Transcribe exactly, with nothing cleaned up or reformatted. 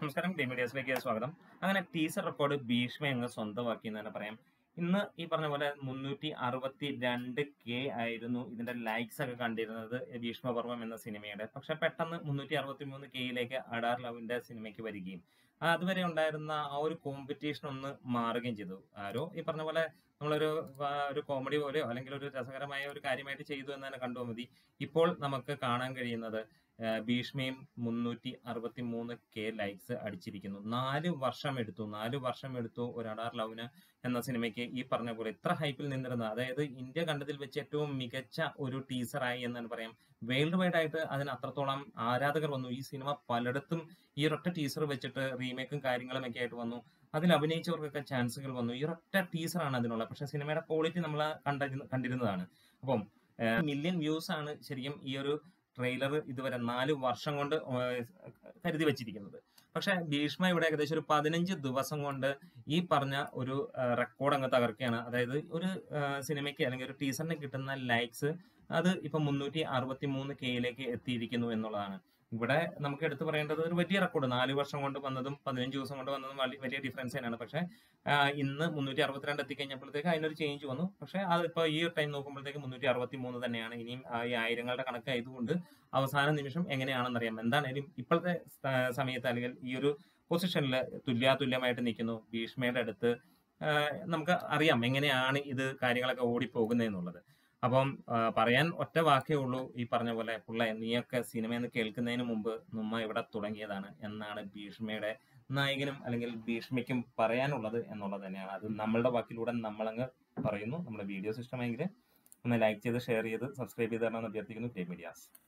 നമസ്കാരം, ഡി മീഡിയസിലേക്ക് സ്വാഗതം. അങ്ങനെ ടീസർ റെക്കോർഡ് ഭീഷ്മ അങ്ങ് സ്വന്തമാക്കി എന്ന് തന്നെ പറയാം. ഇന്ന് ഈ പറഞ്ഞ പോലെ മുന്നൂറ്റി അറുപത്തി രണ്ട് കെ ആയിരുന്നു ഇതിന്റെ ലൈക്സ് ഒക്കെ കണ്ടിരുന്നത് ഭീഷ്മപർവം എന്ന സിനിമയുടെ. പക്ഷെ പെട്ടെന്ന് മുന്നൂറ്റി അറുപത്തി മൂന്ന് കെയിലേക്ക് അഡാർ ലവിന്റെ സിനിമയ്ക്ക് വരികയും ആ, അതുവരെ ഉണ്ടായിരുന്ന ആ ഒരു കോമ്പറ്റീഷൻ ഒന്ന് മാറുകയും ചെയ്തു. ആരോ ഈ പറഞ്ഞ പോലെ നമ്മളൊരു ആ, ഒരു കോമഡി പോലെയോ അല്ലെങ്കിൽ ഒരു രസകരമായ ഒരു കാര്യമായിട്ട് ചെയ്തു എന്ന് തന്നെ കണ്ടു മതി. ഇപ്പോൾ നമുക്ക് കാണാൻ കഴിയുന്നത് ആ, ഭീഷ്മയും മുന്നൂറ്റി അറുപത്തി മൂന്ന് കെ ലൈക്സ് അടിച്ചിരിക്കുന്നു. നാല് വർഷം എടുത്തു നാല് വർഷം എടുത്തു ഒരു അഡാർ ലവിന് എന്ന സിനിമയ്ക്ക് ഈ പറഞ്ഞ പോലെ ഇത്ര ഹൈപ്പിൽ നിന്നിരുന്ന, അതായത് ഇന്ത്യ കണ്ടതിൽ വെച്ച് ഏറ്റവും മികച്ച ഒരു ടീസറായി എന്ന് പറയാം. വേൾഡ് വൈഡ് ആയിട്ട് അതിന് അത്രത്തോളം ആരാധകർ വന്നു. ഈ സിനിമ പലയിടത്തും ഈ ഒരൊറ്റ ടീസർ വെച്ചിട്ട് റീമേക്കും കാര്യങ്ങളും ഒക്കെ ആയിട്ട് വന്നു. അതിൽ അഭിനയിച്ചവർക്കൊക്കെ ചാൻസുകൾ വന്നു. ഈ ഒരൊറ്റ ടീസറാണ് അതിനുള്ള. പക്ഷെ സിനിമയുടെ ക്വാളിറ്റി നമ്മൾ കണ്ടിരുന്ന കണ്ടിരുന്നതാണ്. അപ്പം മില്യൺ വ്യൂസ് ആണ് ശരിക്കും ഈ ഒരു ട്രെയിലർ ഇതുവരെ നാല് വർഷം കൊണ്ട് കരുതി വെച്ചിരിക്കുന്നത്. പക്ഷെ ഭീഷ്മ ഇവിടെ ഏകദേശം ഒരു പതിനഞ്ച് ദിവസം കൊണ്ട് ഈ പറഞ്ഞ ഒരു റെക്കോർഡ് അങ്ങ് തകർക്കുകയാണ്. അതായത് ഒരു സിനിമയ്ക്ക് അല്ലെങ്കിൽ ഒരു ടീസറിന് കിട്ടുന്ന ലൈക്സ് അത് ഇപ്പൊ മുന്നൂറ്റി അറുപത്തി മൂന്ന് കെയിലേക്ക് എത്തിയിരിക്കുന്നു എന്നുള്ളതാണ്. ഇവിടെ നമുക്ക് എടുത്തു പറയേണ്ടത് ഒരു വലിയ റെക്കോർഡ് നാല് വർഷം കൊണ്ട് വന്നതും പതിനഞ്ച് ദിവസം കൊണ്ട് വന്നതും വലിയ ഡിഫറൻസ് തന്നെയാണ്. പക്ഷെ ഇന്ന് മുന്നൂറ്റി അറുപത്തിരണ്ട് എത്തിക്കഴിഞ്ഞപ്പോഴത്തേക്ക് അതിനൊരു ചേഞ്ച് വന്നു. പക്ഷെ അത് ഇപ്പൊ ഈ ഒരു ടൈം നോക്കുമ്പോഴത്തേക്ക് മുന്നൂറ്റി അറുപത്തി മൂന്ന് തന്നെയാണ്. ഇനിയും ഈ ആയിരങ്ങളുടെ കണക്കായതുകൊണ്ട് അവസാന നിമിഷം എങ്ങനെയാണെന്നറിയാം. എന്താണേലും ഇപ്പോഴത്തെ സമയത്ത് അല്ലെങ്കിൽ ഈ ഒരു പൊസിഷനിൽ തുല്യാതുല്യമായിട്ട് നിൽക്കുന്നു. ഭീഷ്മയുടെ അടുത്ത് നമുക്ക് അറിയാം എങ്ങനെയാണ് ഇത് കാര്യങ്ങളൊക്കെ ഓടിപ്പോകുന്നത് എന്നുള്ളത്. അപ്പം പറയാൻ ഒറ്റ വാക്കേ ഉള്ളൂ, ഈ പറഞ്ഞ പോലെ പുള്ള നീയൊക്കെ സിനിമയെന്ന് കേൾക്കുന്നതിന് മുമ്പ് നമ്മ ഇവിടെ തുടങ്ങിയതാണ് എന്നാണ് ഭീഷ്മയുടെ നായകനും അല്ലെങ്കിൽ ഭീഷ്മയ്ക്കും പറയാനുള്ളത് എന്നുള്ളത് തന്നെയാണ്. അത് നമ്മളുടെ വാക്കിലൂടെ നമ്മളങ്ങ് പറയുന്നു. നമ്മുടെ വീഡിയോസ് ഇഷ്ടമായെങ്കിൽ ഒന്ന് ലൈക്ക് ചെയ്ത് ഷെയർ ചെയ്ത് സബ്സ്ക്രൈബ് ചെയ്ത് തരണമെന്ന് അഭ്യർത്ഥിക്കുന്നു. D medias.